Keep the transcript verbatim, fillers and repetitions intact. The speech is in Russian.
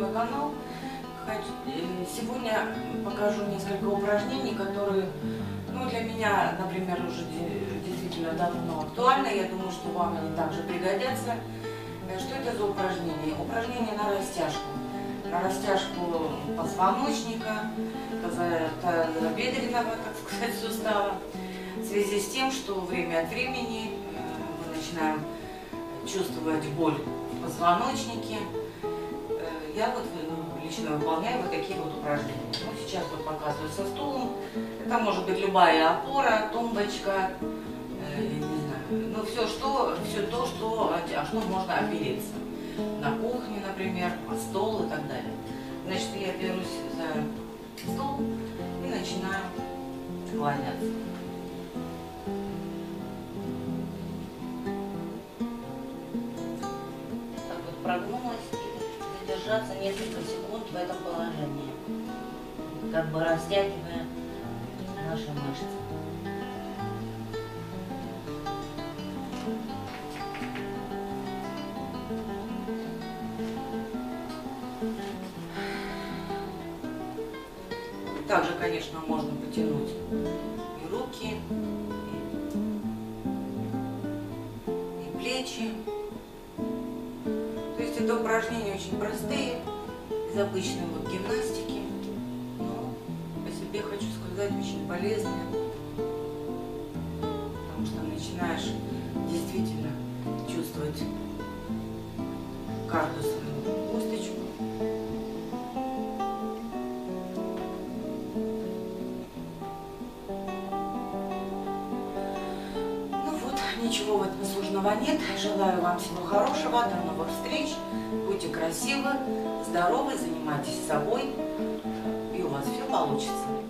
мой канал. Сегодня покажу несколько упражнений, которые, ну, для меня, например, уже действительно давно актуальны. Я думаю, что вам они также пригодятся. Что это за упражнение? Упражнение на растяжку. На растяжку позвоночника, тазобедренного, так сказать, сустава. В связи с тем, что время от времени мы начинаем чувствовать боль в позвоночнике, я вот лично выполняю вот такие вот упражнения. Ну, сейчас вот показываю со стулом. Это может быть любая опора, тумбочка, э, не знаю, ну все, что, все то, что, а что можно опереться. На кухне, например, на стол и так далее. Значит, я берусь за стол и начинаю склоняться. Так вот прогнулась и задержаться несколько секунд в этом положении, как бы растягивая наши мышцы. Также, конечно, можно потянуть и руки, и, и плечи. То есть это упражнения очень простые, из обычной вот гимнастики, но по себе хочу сказать, очень полезные, потому что начинаешь действительно чувствовать каждую свою косточку. Ничего в этом сложного нет. Желаю вам всего хорошего, до новых встреч. Будьте красивы, здоровы, занимайтесь собой, и у вас все получится.